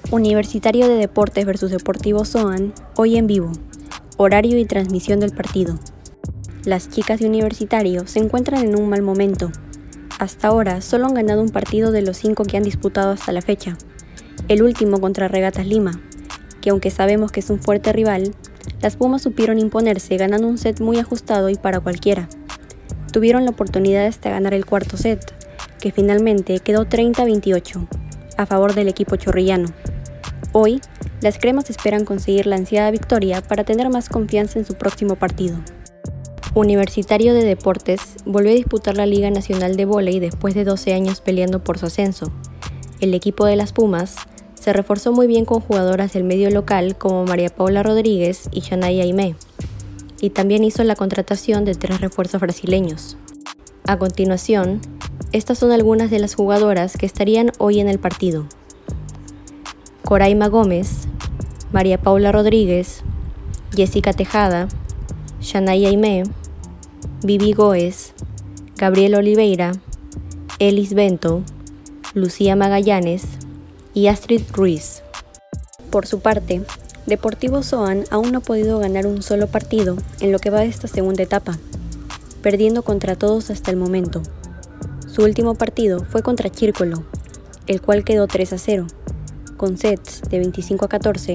Universitario de Deportes versus Deportivo Soan, hoy en vivo. Horario y transmisión del partido. Las chicas de Universitario se encuentran en un mal momento. Hasta ahora solo han ganado un partido de los 5 que han disputado hasta la fecha. El último contra Regatas Lima, que aunque sabemos que es un fuerte rival, las Pumas supieron imponerse ganando un set muy ajustado y para cualquiera. Tuvieron la oportunidad hasta ganar el cuarto set, que finalmente quedó 30-28, a favor del equipo chorrillano. Hoy, las cremas esperan conseguir la ansiada victoria para tener más confianza en su próximo partido. Universitario de Deportes volvió a disputar la Liga Nacional de Vóley después de 12 años peleando por su ascenso. El equipo de las Pumas se reforzó muy bien con jugadoras del medio local como María Paula Rodríguez y Shanaia Aimé, y también hizo la contratación de 3 refuerzos brasileños. A continuación, estas son algunas de las jugadoras que estarían hoy en el partido: Coraima Gómez, María Paula Rodríguez, Jessica Tejada, Shanaia Aimé, Vivi Goes, Gabriela Oliveira, Elis Bento, Lucía Magallanes y Astrid Ruiz. Por su parte, Deportivo Soan aún no ha podido ganar un solo partido en lo que va de esta segunda etapa, perdiendo contra todos hasta el momento. Su último partido fue contra Chírcolo, el cual quedó 3-0, con sets de 25-14,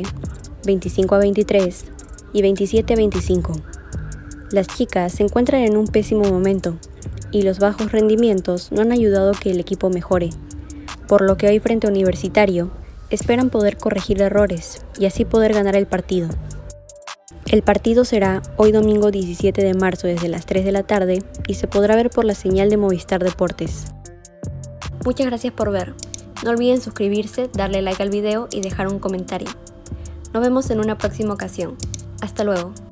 25-23 y 27-25. Las chicas se encuentran en un pésimo momento y los bajos rendimientos no han ayudado a que el equipo mejore, por lo que hoy frente a Universitario esperan poder corregir errores y así poder ganar el partido. El partido será hoy domingo 17 de marzo desde las 3 de la tarde y se podrá ver por la señal de Movistar Deportes. Muchas gracias por ver. No olviden suscribirse, darle like al video y dejar un comentario. Nos vemos en una próxima ocasión. Hasta luego.